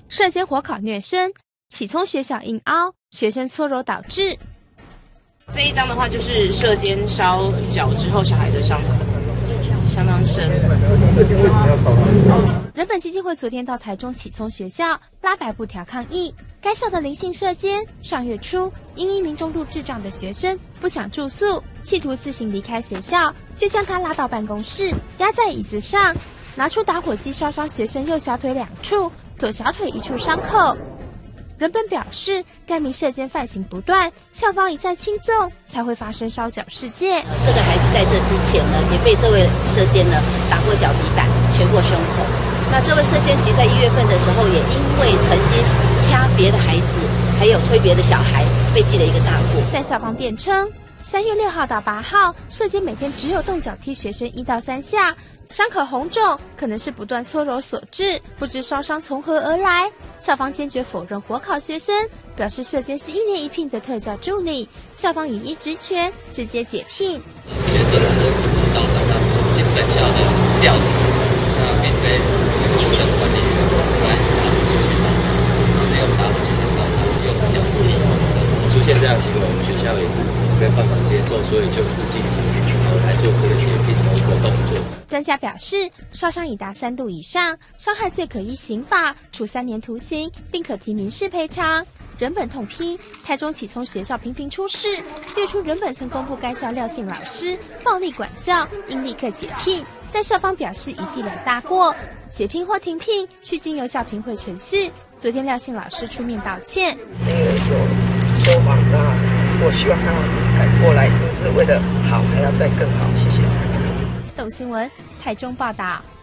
射监火烤虐生，启聪学校硬凹，学生搓揉导致。 这一张的话，就是射监烧脚之后小孩的伤口相当深。 射监为什么要烧它？ 人本基金会昨天到台中启聪学校拉白布条抗议，该校的林姓射监上月初因一名重度智障的学生不想住宿，企图自行离开学校，就将他拉到办公室，压在椅子上，拿出打火机烧伤学生右小腿2处，左小腿1处伤口。人本表示，该名射监犯行不断，校方一再轻纵，才会发生烧脚事件。 这个孩子在这之前呢，也被这位射监呢打过脚底板，捶过胸口。那这位射监其实在1月份的时候，也因为曾经掐别的孩子，还有推别的小孩，被记了一个大过。 但校方辩称，3月6号到8号，射监每天只有动脚踢学生1到3下。伤口红肿可能是不断搓揉所致，不知烧伤从何而来。校方坚决否认火烤学生，表示射监是1年1聘的特教助理，校方以依职权直接解聘。 学生的事实上经本校的调查，并非主任管理员来继续烧伤，使用打火继续烧伤，用脚踢学生。出现这样的行为，我们学校也是没办法接受，所以就是立即来做这个解聘的动作。 专家表示，烧伤已达3度以上，伤害罪可依刑法处3年徒刑，并可提民事赔偿。人本痛批台中启聪学校频频出事，月初人本曾公布该校廖姓老师暴力管教，应立刻解聘，但校方表示一记2大过，解聘或停聘需经由校评会程序。昨天廖姓老师出面道歉， 有说谎，那我希望他改过来，就是为了好，还要再更好，谢谢。 董新闻台中报道。